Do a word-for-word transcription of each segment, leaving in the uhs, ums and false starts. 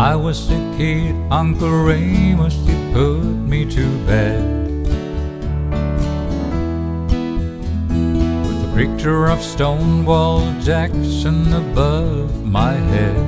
I was a kid, Uncle Remus, he put me to bed with a picture of Stonewall Jackson above my head.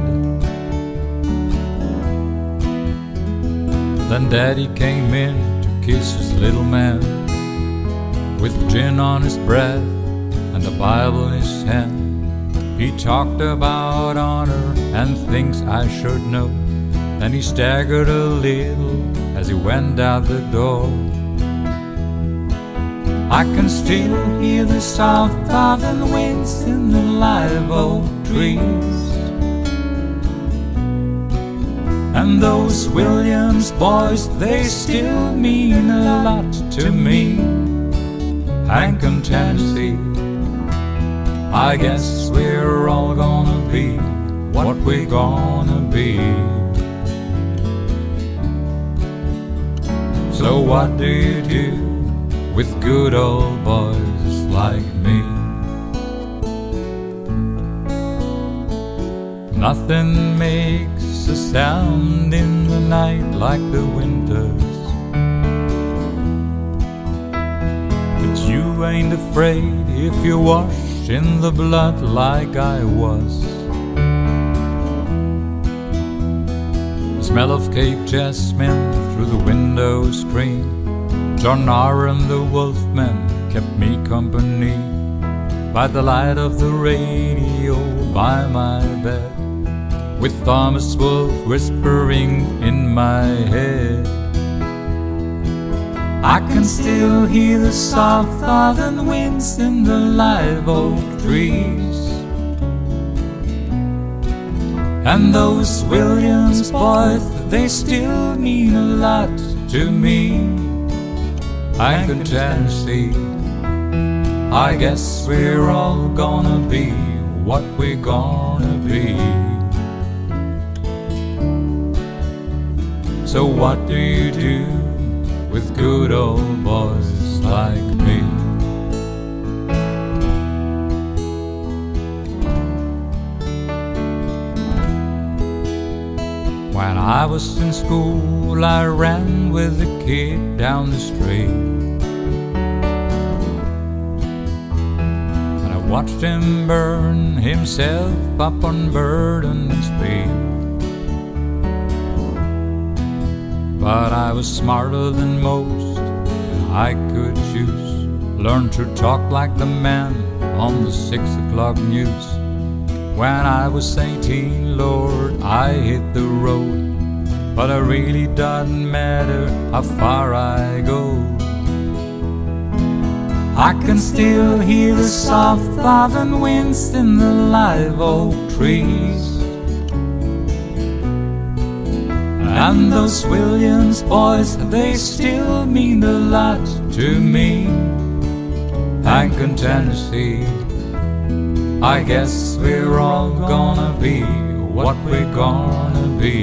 Then Daddy came in to kiss his little man, with gin on his breath and the Bible in his hand. He talked about honor and things I should know. Then he staggered a little as he went out the door. I can still hear the soft southern winds in the live oak trees, and those Williams boys, they still mean a lot to me. Hank and Tennessee, I guess we're all gonna be what we're gonna be. So what do you do with good old boys like me? Nothing makes a sound in the night like the winters, but you ain't afraid if you wash in the blood like I was. The smell of Cape Jasmine through the window screen, John Aaron the Wolfman kept me company by the light of the radio by my bed, with Thomas Wolfe whispering in my head. I can still hear the soft southern winds in the live oak trees, and those Williams boys, they still mean a lot to me. Hank and Tennessee, I guess we're all gonna be what we're gonna be. So what do you do with good old boys like me? When I was in school, I ran with a kid down the street, and I watched him burn himself up on Burden Speed. But I was smarter than most, and I could choose, learn to talk like the man on the six o'clock news. When I was eighteen, Lord, I hit the road, but it really doesn't matter how far I go. I can still hear the soft southern winds in the live oak trees, and those Williams boys, they still mean a lot to me. Hank and Tennessee, I guess we're all gonna be what we're gonna be.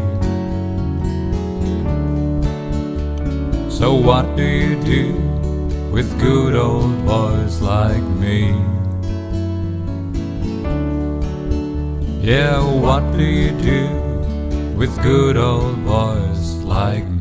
So what do you do with good old boys like me? Yeah, what do you do with good old boys like me?